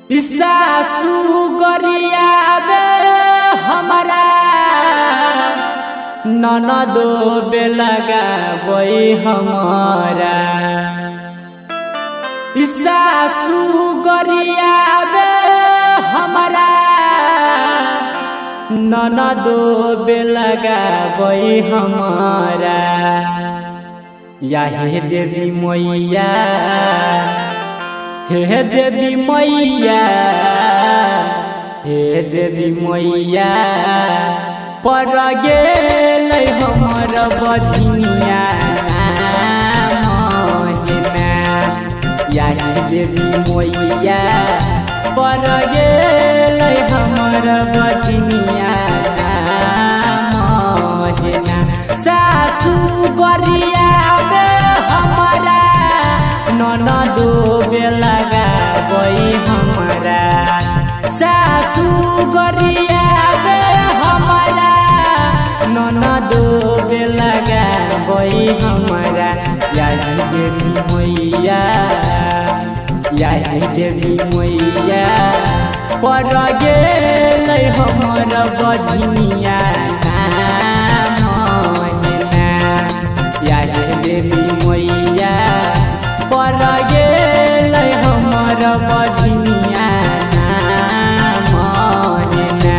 सासू गरियाबे हमारा ननदो बेलगाबै हमारा सासू गरियाबे हमारा ननदो बेलगाबै हमारा या हे देवी मैया हे देवी मैया हे देवी मैया पर गेल हमर बझनिया महिना या हे देवी मैया पर गेल हमर बझनिया महिना सासू गरियाबे हमारा ननदो बेलगाबै हमारा सासू गरियाबे हमारा ननदो बेलगाबै हमारा या देवी मैया या देवी मैया पर गेल हमर बझनिया महिना या देवी मैया पर गेल हमर बझनिया महिना।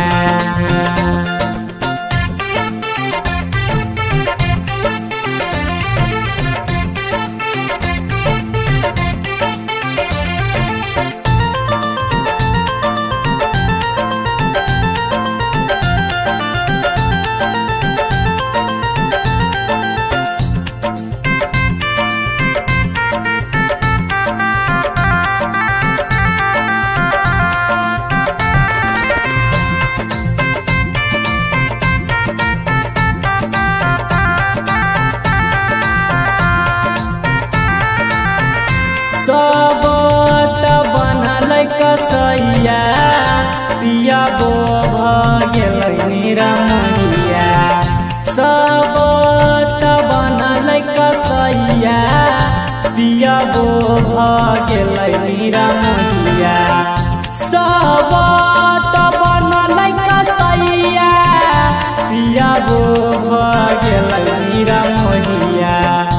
सबत बनल कसैया पिया गो भगेल मेरा मैया सबत बनल कसैया पिया गो भगेल मेरा मैया सबत बनल कसैया पिया गो भगेल मेरा मैया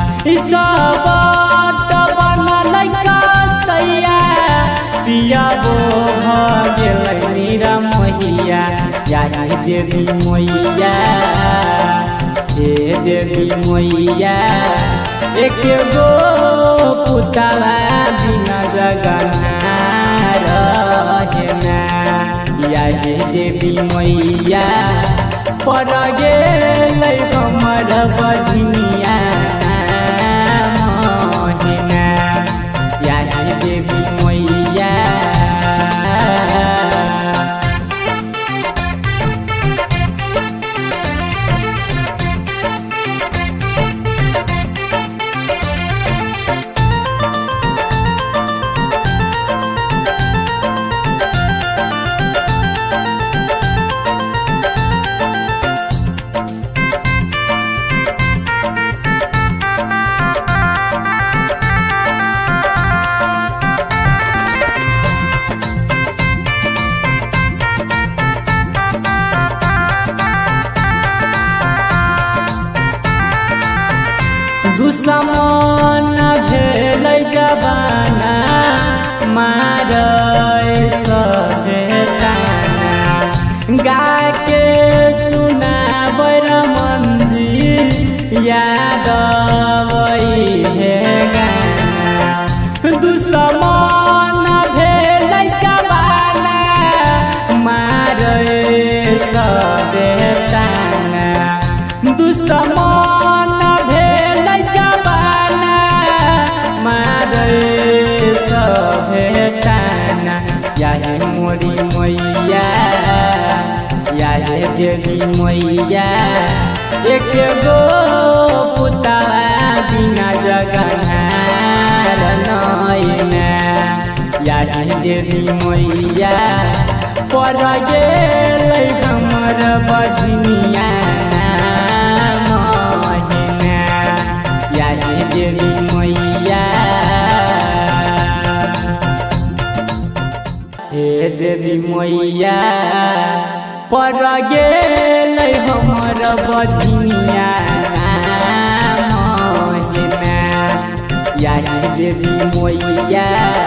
सबत बनल कसैया पिया गो भगेल मेरा मैया या देवी मैया हे देवी मैया एक गो पुतला बिना जगना रहेना या देवी मैया पर गेल हमर बझनिया महिना या देवी मैया। दुश्मन भेल जबाना मारै सहेताना गाके सुनाबै रमनजी याद अबै हे गाना दुश्मन भेल जबाना मारै सहेताना दुश्मन सभेताना या मोरी मैया या देवी मैया एक गो पुतला बिना जगना नैना या देवी मैया पर गेल हमर बझनिया महिना या देवी मैया ए देवी मैया पर गेल हमर बझनिया महिना। यही देवी मैया